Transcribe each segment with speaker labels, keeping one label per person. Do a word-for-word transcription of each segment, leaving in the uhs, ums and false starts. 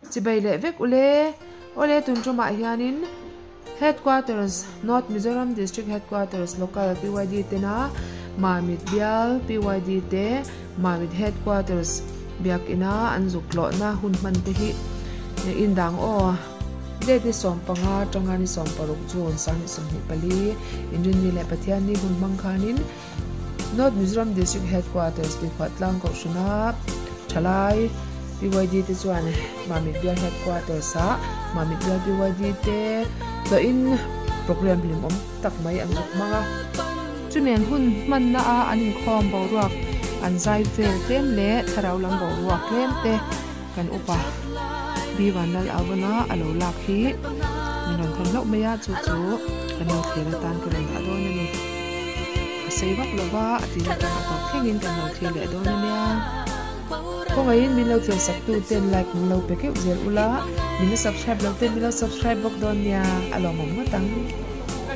Speaker 1: chỉ bay lệ vek ule ole tun cho ma hianin headquarters North Mizoram District Headquarters local P Y D te na mamit bial P Y D te mamit headquarters biak ina anzuk lo na hun man te hi indang o de de som panga tangani som paruk chun sang som hi pali injin ni le pathian ni hun mang khanin North Mizoram District Headquarters di khatlang ko shuna thalai P Y D te chuan mamit bial headquarters sa mamit bial P Y D te the in program lim om tak mai ang zuk manga chumen hun man na a anin khom bo ruak an zai fel tem le tharau lam bo ruak lem te kan upa bi wanal awna alo lak hi minon thon lo meya chu chu kan lo thela tan kan a don ni sei bak lova ati kan ta thengin kan lo thele don ni a ko ngain min lo thel sak tu ten like min lo peke zel ula min subscribe lo ten min lo subscribe bok don nia alo mom matang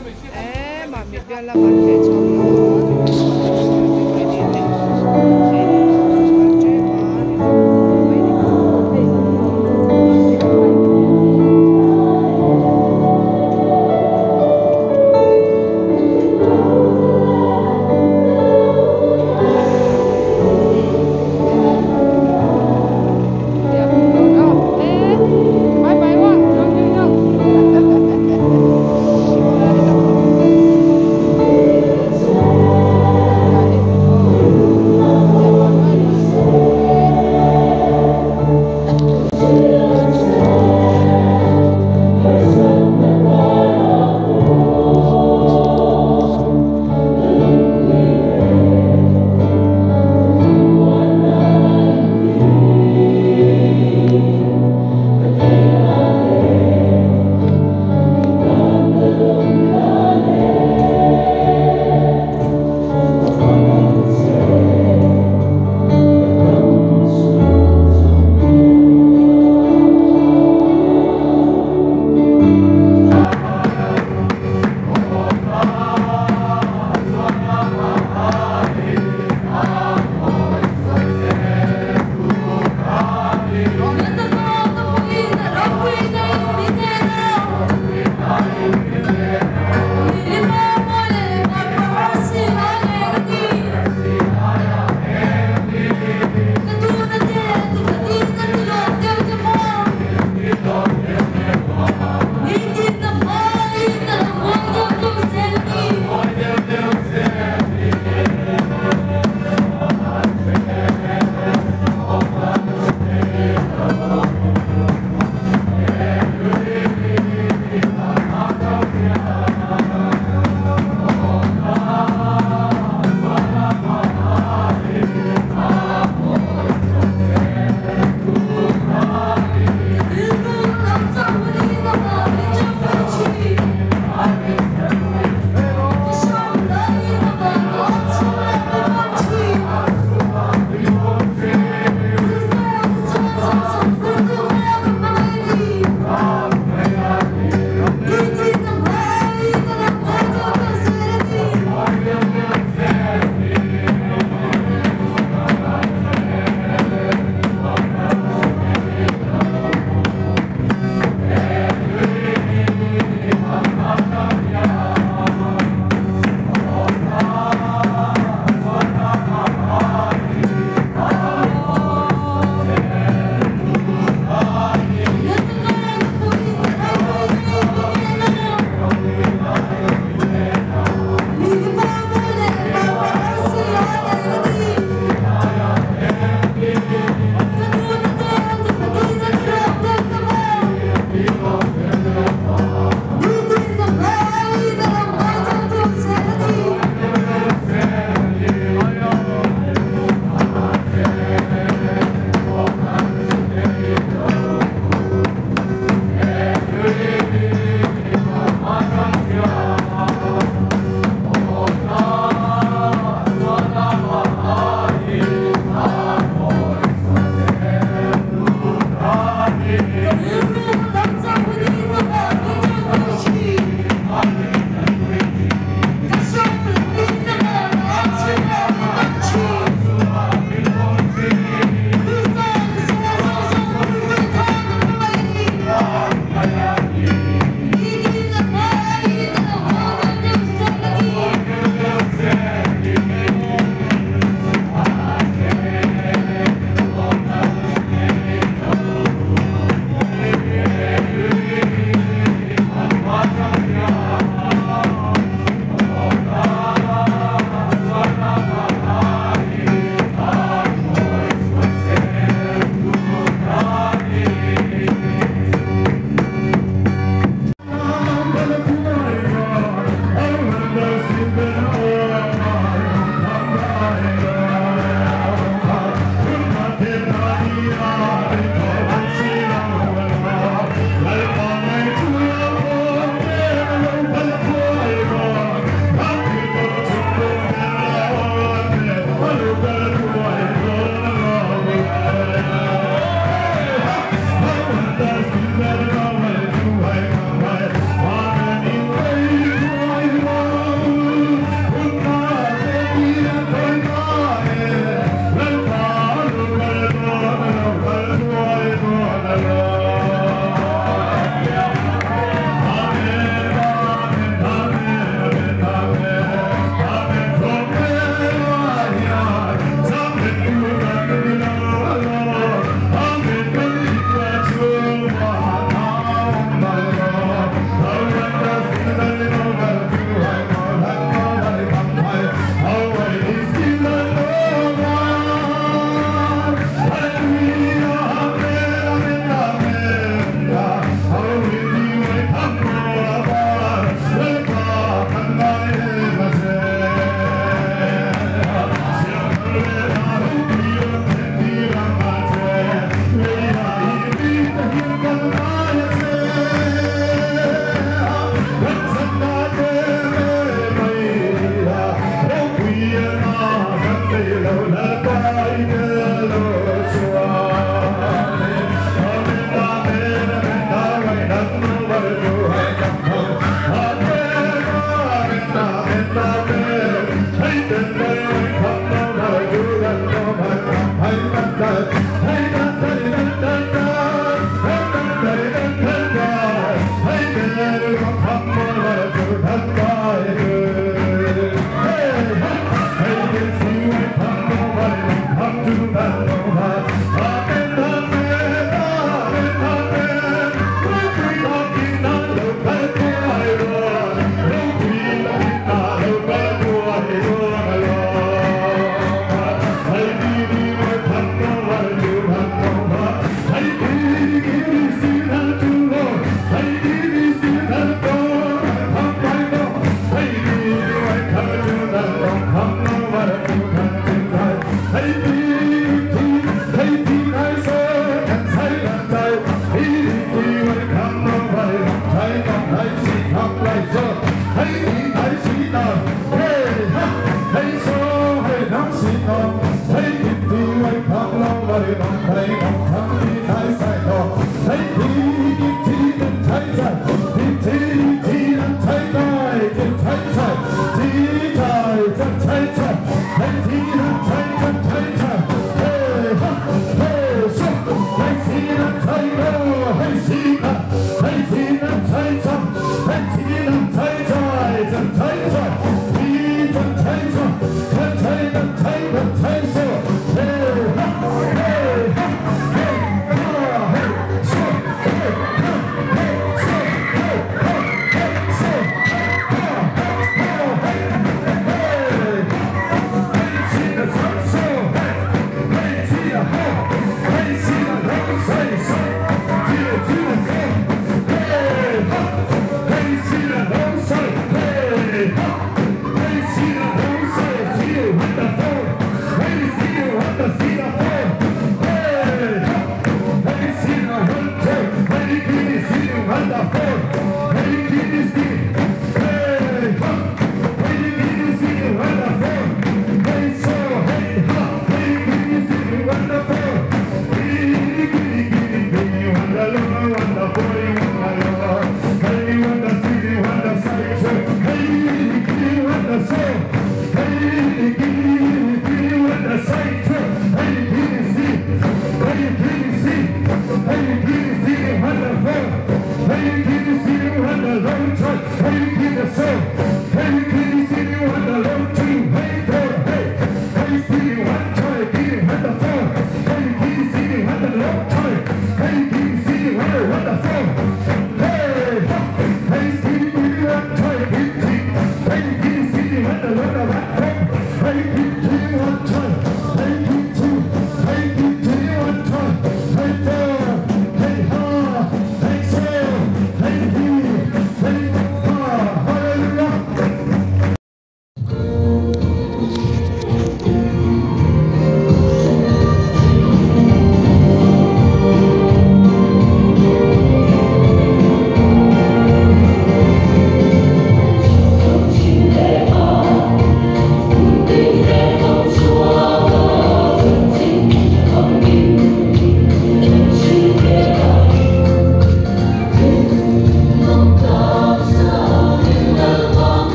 Speaker 1: eh ma mi bia la ban te chu